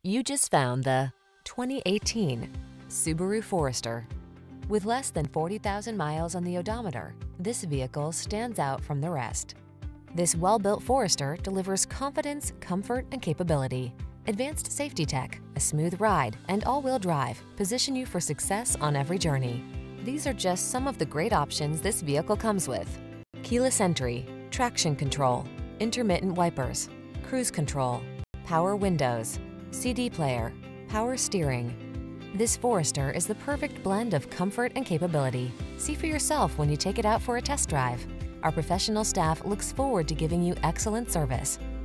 You just found the 2018 Subaru Forester. With less than 40,000 miles on the odometer, this vehicle stands out from the rest. This well-built Forester delivers confidence, comfort, and capability. Advanced safety tech, a smooth ride, and all-wheel drive position you for success on every journey. These are just some of the great options this vehicle comes with: keyless entry, traction control, intermittent wipers, cruise control, power windows, CD player, power steering. This Forester is the perfect blend of comfort and capability. See for yourself when you take it out for a test drive. Our professional staff looks forward to giving you excellent service.